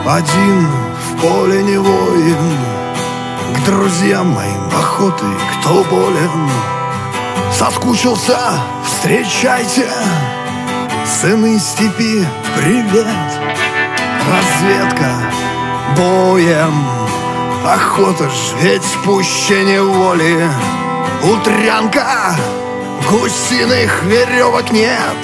один в поле не воин, к друзьям моим охоты, кто болен. Соскучился, встречайте, сыны степи, привет. Разведка боем, охота ж ведь пуще неволи. Утрянка, гусиных веревок нет.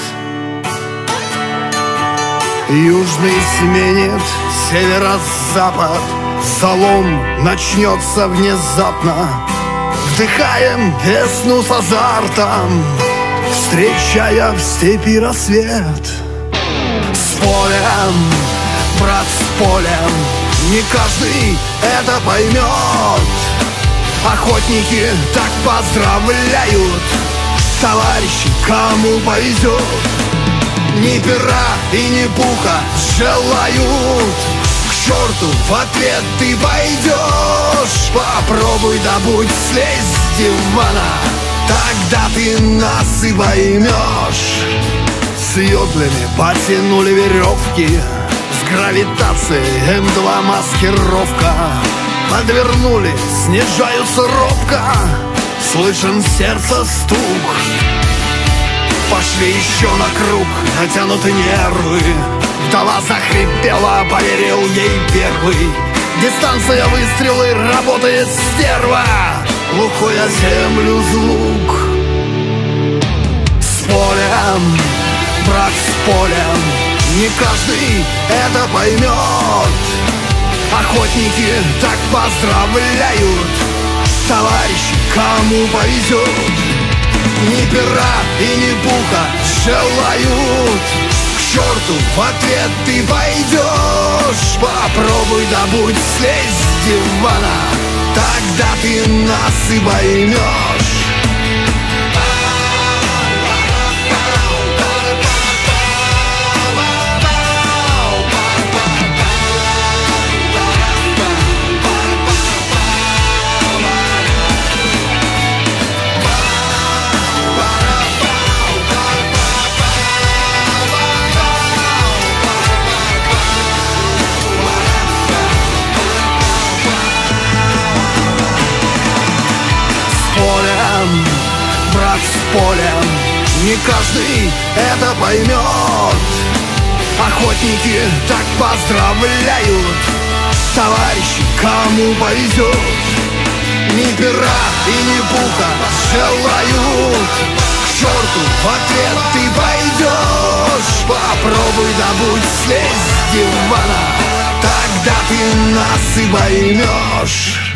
Южный сменит северо-запад, залом начнется внезапно. Вдыхаем весну с азартом, встречая в степи рассвет. С полем, брат, с полем, не каждый это поймет. Охотники так поздравляют товарищи, кому повезет. Ни пера и ни пуха желают, к черту в ответ ты пойдешь. Попробуй добудь, слезь с дивана, тогда ты нас и поймешь. С ёдлями потянули веревки, с гравитацией М2 маскировка. Подвернули, снижаются робко, слышен сердце стук. Пошли еще на круг, натянуты нервы. Вдова захрипела, поверил ей первый. Дистанция выстрелы, работает стерва. Глухой о землю звук. С полем, брат, с полем, не каждый это поймет. Охотники так поздравляют товарищи, кому повезет. Ни пера и ни пуха желают, к черту в ответ ты пойдешь. Попробуй добудь, слезь с дивана, тогда ты нас и поймешь. Брат, с полем, не каждый это поймет. Охотники так поздравляют товарищи, кому повезет. Ни пера и ни пуха желают, к черту в ответ ты пойдешь. Попробуй добудь, слезь с дивана, тогда ты нас и поймешь.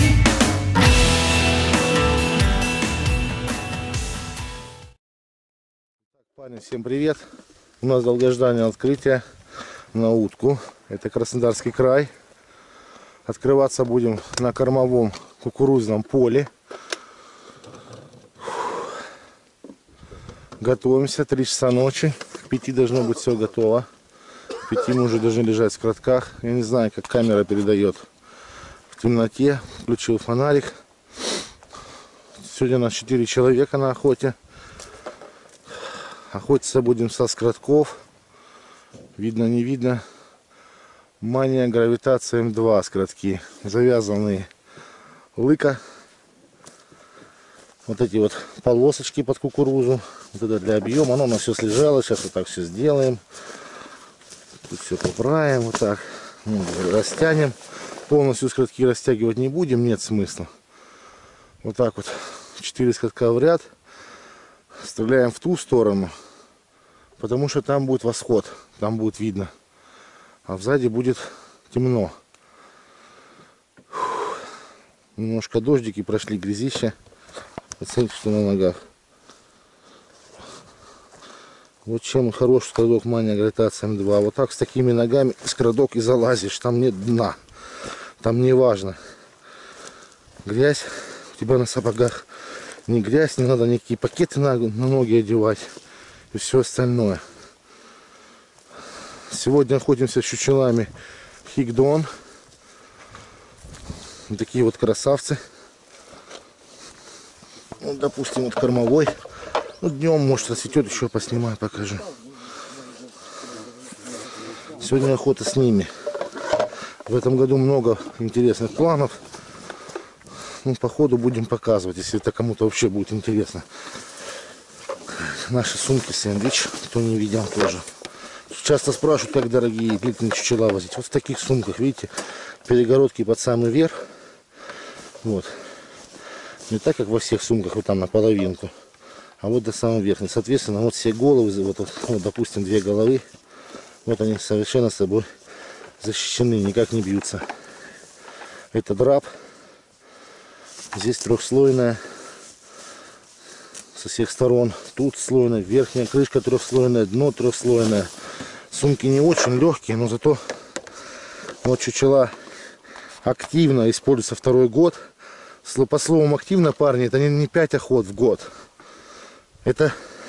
Парни, всем привет! У нас долгожданное открытие на утку. Это Краснодарский край. Открываться будем на кормовом кукурузном поле. Готовимся, 3 часа ночи. К 5 должно быть все готово. К 5 мы уже должны лежать в кратках. Я не знаю, как камера передает в темноте. Включил фонарик. Сегодня у нас 4 человека на охоте. Охотиться будем со скротков. Видно, не видно. Мания гравитация М2 скротки. Завязанные лыка. Вот эти вот полосочки под кукурузу. Вот это для объема. Оно у нас все слежало. Сейчас вот так все сделаем. Тут все поправим. Вот так. Растянем. Полностью скротки растягивать не будем. Нет смысла. Вот так вот. 4 скротка в ряд. Стреляем в ту сторону, потому что там будет восход, там будет видно, а сзади будет темно. Немножко дождики прошли, грязище. Оцените, что на ногах. Вот чем хорош скрадок мания гравитация М2. Вот так с такими ногами скрадок и залазишь, там нет дна, там не важно. Грязь у тебя на сапогах. Не грязь, не надо никакие пакеты на ноги одевать и все остальное. Сегодня охотимся с чучелами Хигдон. Вот такие вот красавцы. Ну, допустим, вот кормовой. Ну, днем, может, расцветет, еще поснимаю, покажу. Сегодня охота с ними. В этом году много интересных планов. Ну, по ходу будем показывать, если это кому-то вообще будет интересно. Наши сумки сэндвич, кто не видел тоже. Часто спрашивают, как дорогие длительные чучела возить. Вот в таких сумках, видите, перегородки под самый верх. Вот. Не так, как во всех сумках, вот там на половинку. А вот до самого верха. Соответственно, вот все головы, вот, допустим, 2 головы. Вот они совершенно с собой защищены, никак не бьются. Это драп. Здесь трехслойная. Со всех сторон. Тут слойная, верхняя крышка трехслойная, дно трехслойное. Сумки не очень легкие, но зато вот чучела активно используются 2-й год. По словам активно, парни, это не 5 охот в год. Это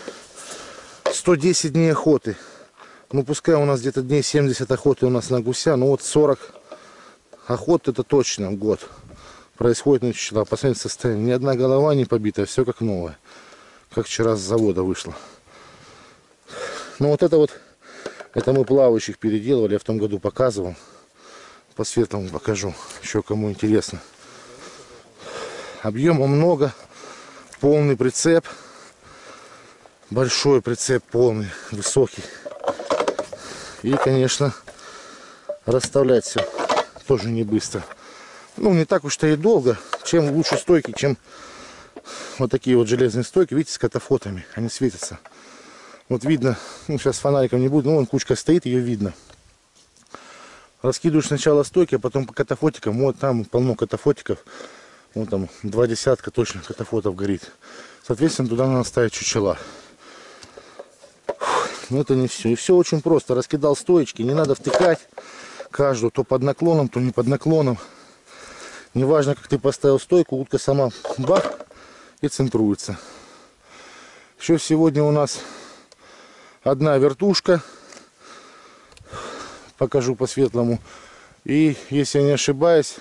110 дней охоты. Ну пускай у нас где-то дней 70 охоты у нас на гуся, но вот 40 охот это точно в год происходит на чучела. Посмотрите состояние. Ни одна голова не побита, все как новое. Как вчера с завода вышло. Ну вот, это мы плавающих переделывали, я в том году показывал. По светлому покажу, еще кому интересно. Объема много, полный прицеп. Большой прицеп, полный, высокий. И, конечно, расставлять все тоже не быстро. Ну, не так уж-то и долго. Чем лучше стойки, чем вот такие вот железные стойки, видите, с катафотами. Они светятся. Вот видно, ну, сейчас фонариком не буду, но вон кучка стоит, ее видно. Раскидываешь сначала стойки, а потом по катафотикам. Вот там полно катафотиков. Вон там 2 десятка точно катафотов горит. Соответственно, туда надо ставить чучела. Но это не все. И все очень просто. Раскидал стоечки, не надо втыкать каждую, то под наклоном, то не под наклоном. Неважно, как ты поставил стойку, утка сама бах и центруется. Еще сегодня у нас одна вертушка. Покажу по-светлому. И, если я не ошибаюсь,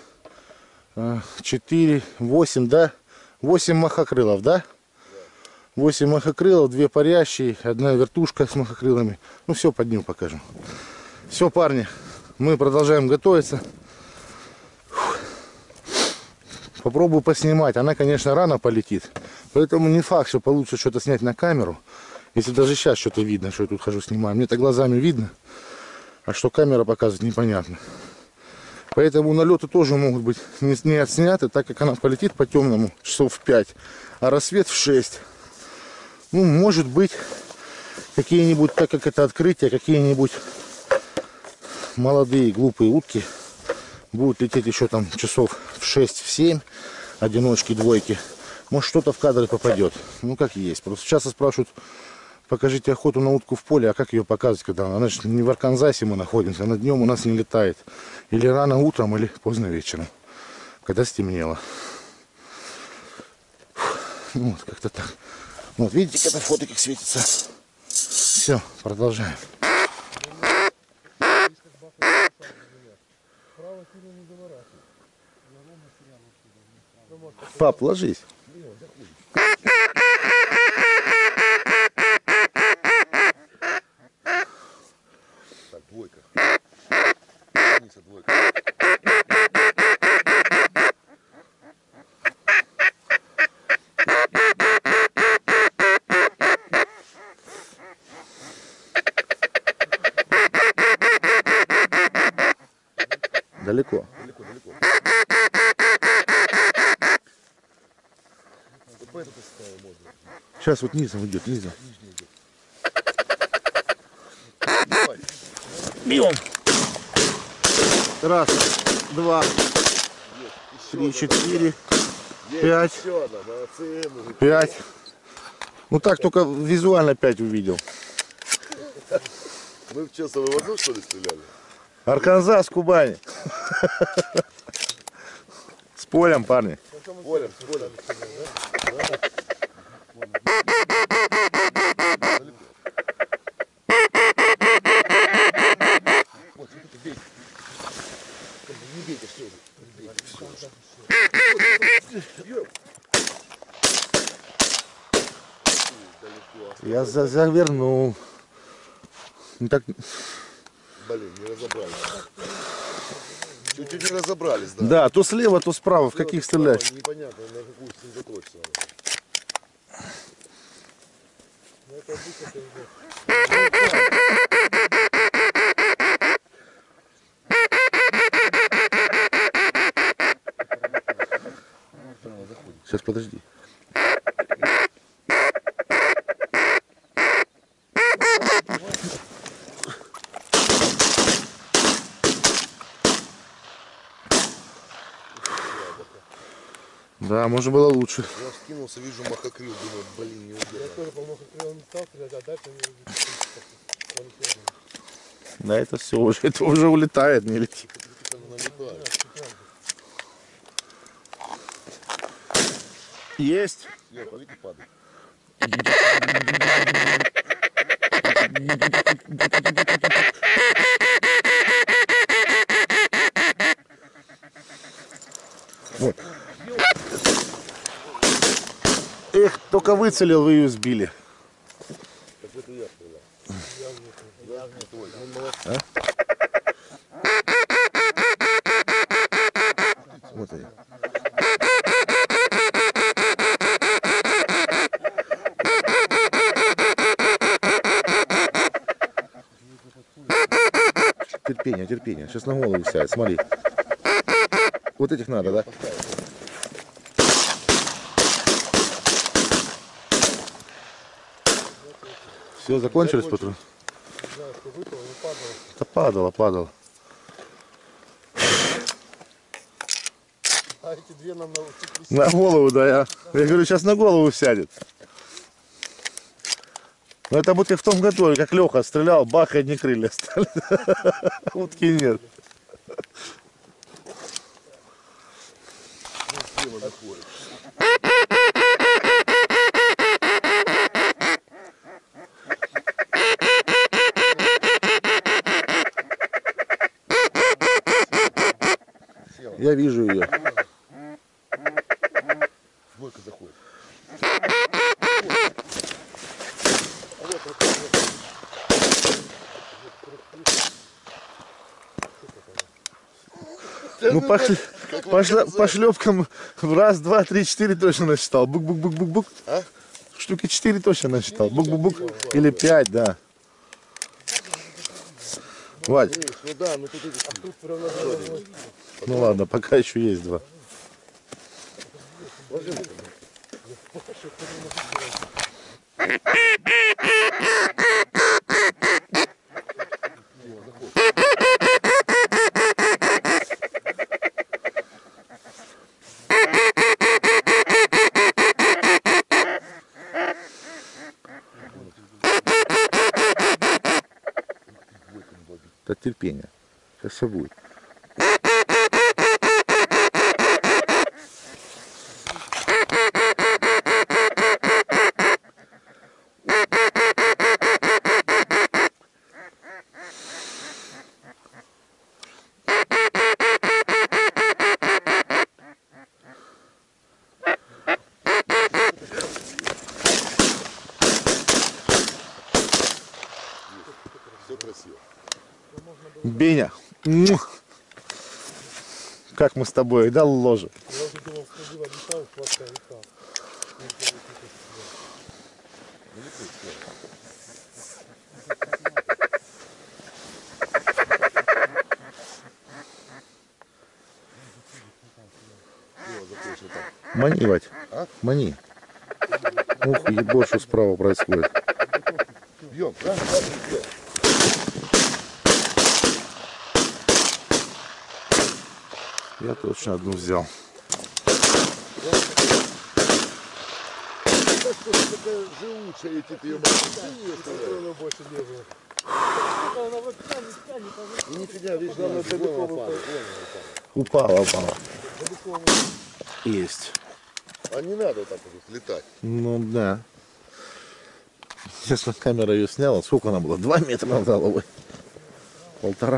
4, 8, да? 8 махокрылов, да? 8 махокрылов, 2 парящие, одна вертушка с махокрылами. Ну, все под ним покажу. Все, парни, мы продолжаем готовиться. Попробую поснимать. Она, конечно, рано полетит. Поэтому не факт, что получится что-то снять на камеру. Если даже сейчас что-то видно, что я тут хожу снимаю. Мне-то глазами видно. А что камера показывает, непонятно. Поэтому налеты тоже могут быть не отсняты, так как она полетит по темному часов в 5, а рассвет в 6. Ну, может быть, какие-нибудь, так как это открытие, какие-нибудь молодые глупые утки будут лететь еще там часов в 6, в 7, одиночки, двойки. Может, что-то в кадр попадет. Ну, как есть. Просто часто спрашивают, покажите охоту на утку в поле, а как ее показывать, когда она же не в Арканзасе мы находимся, она днем у нас не летает. Или рано утром, или поздно вечером, когда стемнело. Ну, вот как-то так. Вот, видите, катафоты как светится. Все, продолжаем. Пап, ложись. Так, двойка. Двойка. Далеко. Далеко. Сейчас вот низом идет, низом. Бьем. Раз, два, 3, 4, 5. 5. Ну так только визуально 5 увидел. Мы в часовой воду, что ли, стреляли? Арканзас, Кубани. С полем, парни. Полем. Не бейте, все уже. Я завернул. Ну, так... Блин, не разобрали. Чуть-чуть не разобрались, да. Да, то слева, то справа. В каких стрелять? Непонятно, на какую сосредоточиться надо. Сейчас, подожди. Да, можно было лучше. Я вскинулся, вижу махокрыл, думаю, блин, не ударил. Я тоже по махокрылу не стал стрелять, а дальше Да, это все уже, это уже улетает, не летит. Есть. Нет, видите, падает. Вот. Эх, только выцелил, вы ее сбили. Так это я стрелял. А? Вот они. Терпение, терпение. Сейчас на голову сядет, смотри. Вот этих надо, да? Все, закончились патроны? Да падало, падало. А эти две нам На голову, да, я говорю, сейчас на голову сядет. Но это будто в том году, как Леха стрелял, бах, и одни крылья стали. Утки нет. Я вижу ее. Двойка заходит. Ну, по шлепкам раз, два, три, четыре точно насчитал. Бук-бук-бук-бук-бук. А? Штуки 4 точно насчитал. Бук-бук-бук. Или 5, да. Вадь. Ну да, ну тут эти. Ну ладно, пока еще есть 2. Это терпение. Сейчас все будет. Все красиво. Беня. Как мы с тобой дал ложе. Я уже думал, что было летал, сладкая река. Мани, Вать. А? Мани. Ух, ебать, что справа происходит. Бьем, да? Я точно одну взял. Такая живучая, эти ее Она больше не было. Она вот тянет, И нифига, видишь, главное, далеко упала. Упала. Есть. А не надо вот так вот летать. Ну да. Честно, камера ее сняла. Сколько она была? 2 метра над головой. 1,5.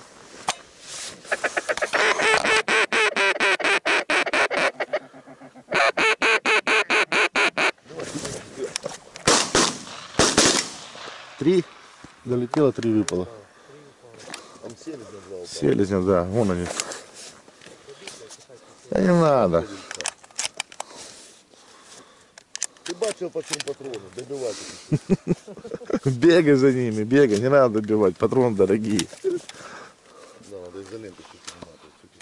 Три долетело, 3 выпало. Там селезня была. Селезня, да, вон они. Да не надо. Ты бачил, по чему патроны, добивать их. Бегай за ними, бегай, не надо добивать, патроны дорогие. Да, надо изоленты чуть снимать, чуть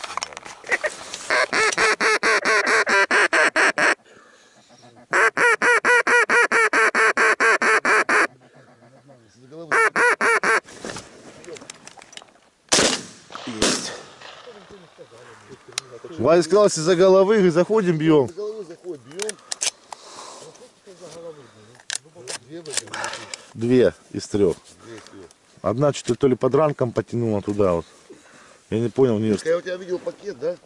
Есть. Ваня сказал, если за головы заходим, бьем. За головы заходит, бьем. Две из трех. Одна что-то то ли под ранком потянула туда вот. Я не понял, не. Я у тебя видел пакет, да?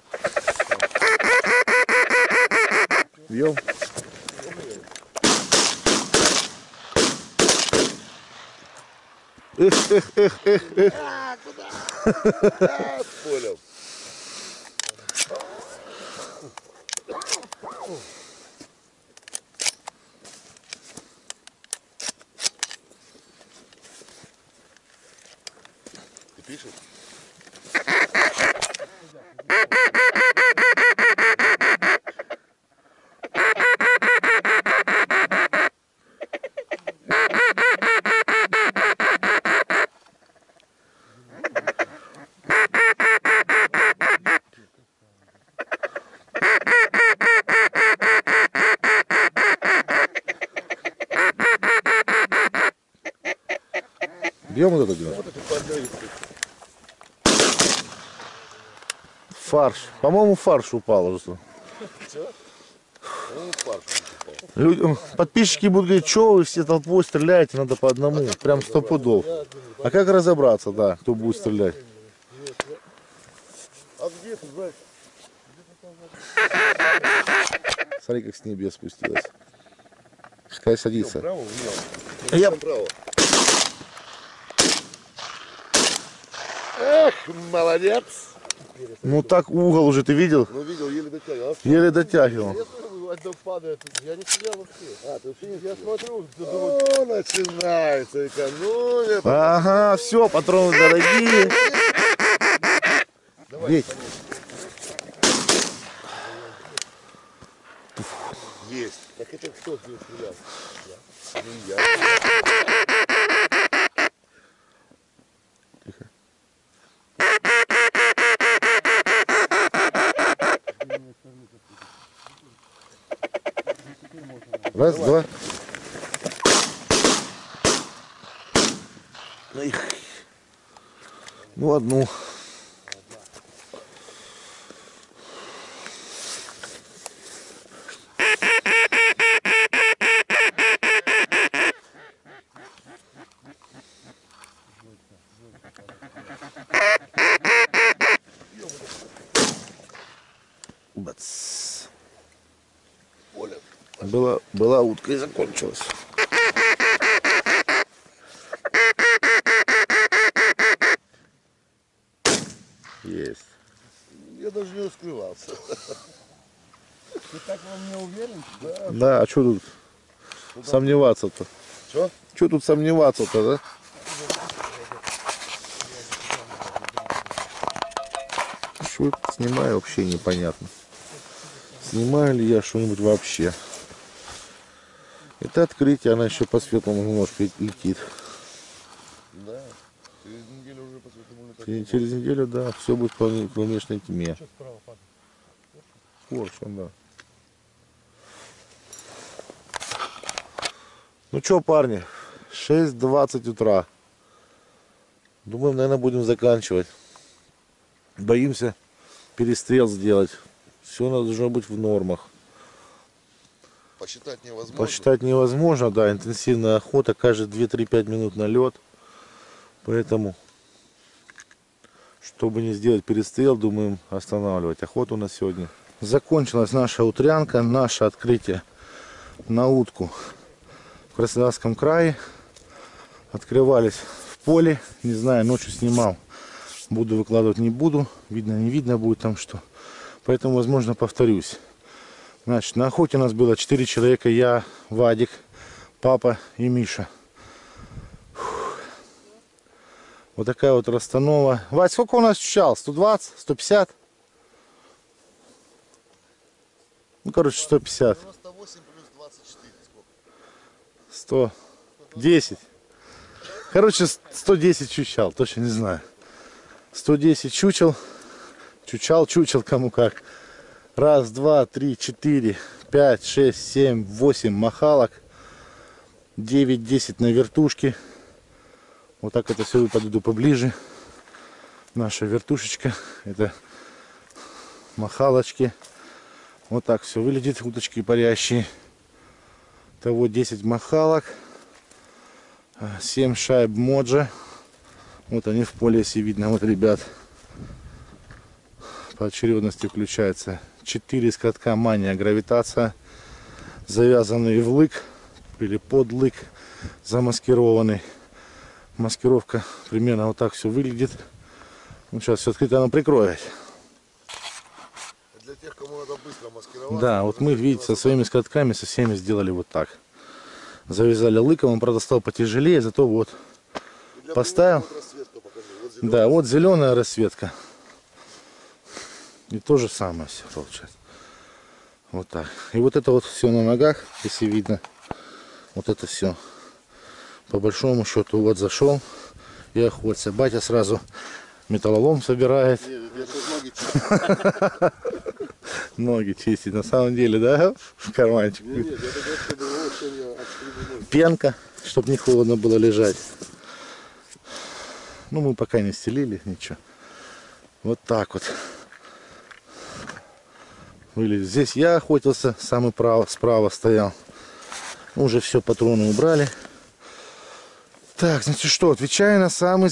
Бьем. Эх. Понял. Ты пишешь? Бьем вот это дело. Вот это по одной. Фарш. По-моему, фарш упал уже. Ну, фарш упал. Людям, подписчики будут говорить, что вы все толпой стреляете, надо по одному. Прям 100 пудов. А как разобраться, да, кто будет стрелять? А где ты, брат? Смотри, как с небес спустилась. Пускай садится. Право, влево. Я... Право. Эх, молодец. Ну так угол уже ты видел? Ну, видел, еле дотягивал. Еле дотягивал. Я тоже одно падает. Я не стрелял вообще. А, ты вообще не Я смотрю, думаю, О, начинается экономия. Ага, все, патроны дорогие. Бей. Есть. Так это кто здесь стрелял? Не я. Раз, два. Эх. Ну, одну. Бац. Была утка и закончилась. Есть. Я даже не раскрывался. ты так вам не уверен? Да, а что тут сомневаться-то? Что? Что тут сомневаться-то, да? Что я снимаю, вообще непонятно. Снимаю ли я что-нибудь вообще? Это открытие, она еще по светлому немножко летит. Да. Через неделю уже по свету летать. Через неделю, да, все будет в кромешной тьме. Что справа падает? Коршун, да. Ну что, парни, 6:20 утра. Думаем, наверное, будем заканчивать. Боимся перестрел сделать. Все должно быть в нормах. Посчитать невозможно. Посчитать невозможно, да, интенсивная охота, каждые 2-3-5 минут на лед. Поэтому, чтобы не сделать перестрел, думаем останавливать охоту на сегодня. Закончилась наша утрянка, наше открытие на утку в Краснодарском крае. Открывались в поле, не знаю, ночью снимал. Буду выкладывать, не буду, видно, не видно будет там что. Поэтому, возможно, повторюсь. Значит, на охоте у нас было 4 человека. Я, Вадик, папа и Миша. Фух. Вот такая вот расстанова. Вадь, сколько у нас чал? 120? 150? Ну, короче, 150. 98 плюс 24. Сколько? 110. Короче, 110 чучел, точно не знаю. 110 чучел. Чучел, кому как. Раз, два, три, 4, 5, 6, 7, 8 махалок. 9-10 на вертушке. Вот так это все подойду поближе. Наша вертушечка. Это махалочки. Вот так все выглядит. Уточки парящие. Того 10 махалок. 7 шайб моджа. Вот они в поле, если видно. Вот, ребят. По очередности включается 4 скатка мания гравитация. Завязанный в лык. Или под лык. Замаскированный. Маскировка примерно вот так все выглядит. Ну, сейчас все открыто, оно прикроет. Для тех, кому надо быстро маскировать. Да, вот мы, видите, со своими скатками, со всеми сделали вот так. Завязали лыком, он, правда, стал потяжелее, зато вот поставил. Да, вот зеленая расцветка. И то же самое все получается. Вот так. И вот это вот все на ногах, если видно. Вот это все. По большому счету, вот зашел и охотился. Батя сразу металлолом собирает. Ноги чистить. На самом деле, да? В карманчик. Пенка, чтобы не холодно было лежать. Ну, мы пока не стелили, ничего. Вот так вот. Выглядит. Здесь я охотился, самый справа стоял. Уже все, патроны убрали. Так, значит что, отвечаю на самый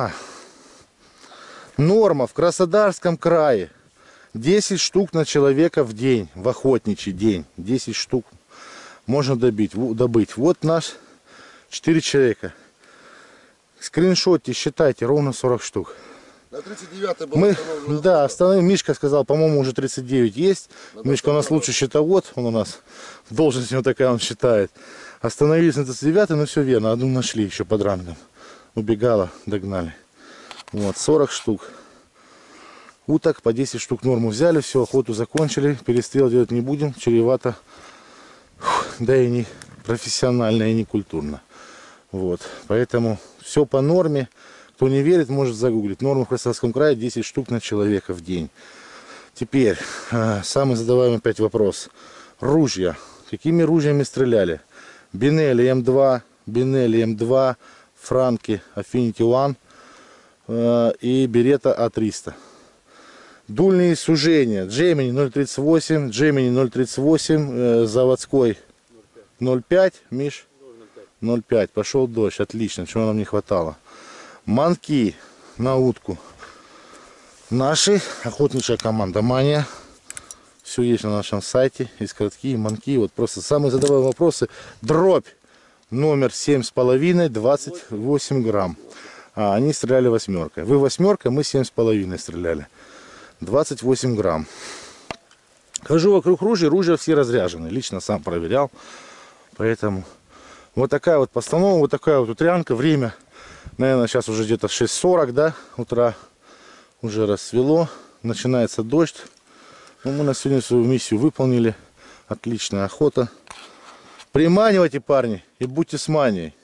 норма в Краснодарском крае. 10 штук на человека в день, в охотничий день. 10 штук можно добыть. Вот наш 4 человека. Скриншотьте, считайте, ровно 40 штук. На 39-й был Мы, установлен. да, остановим. Мишка сказал, по-моему, уже 39 есть. Мишка у нас лучший счетовод. Он у нас, должность у него такая, он считает. Остановились на 39-й, но все верно. Одну нашли еще под рангом. Убегала, догнали. Вот, 40 штук. Уток по 10 штук норму взяли. Все, охоту закончили. Перестрел делать не будем. Чревато. Да и не профессионально, и не культурно. Вот, поэтому все по норме. Кто не верит, может загуглить. Норма в Краснодарском крае 10 штук на человека в день. Теперь, самый задаваемый опять вопрос. Ружья. Какими ружьями стреляли? Бинелли М2, Бинелли М2, Франки Affinity One и Берета А300. Дульные сужения. Джемини 0.38, Джемини 0.38, заводской 0.5, Миш? 0.5. Пошел дождь, отлично, чего нам не хватало. Манки на утку. Наши, охотничья команда Мания. Все есть на нашем сайте. Есть короткие манки. Вот просто самые задаваемые вопросы. Дробь номер 7,5, 28 грамм. А они стреляли восьмеркой. Вы восьмеркой, мы 7,5 стреляли. 28 грамм. Хожу вокруг ружья. Ружья все разряжены. Лично сам проверял. Поэтому вот такая вот постановка. Вот такая вот утрянка. Время, наверное, сейчас уже где-то 6:40, да, утра. Уже рассвело. Начинается дождь. Но мы на сегодня свою миссию выполнили. Отличная охота. Приманивайте, парни, и будьте с манией.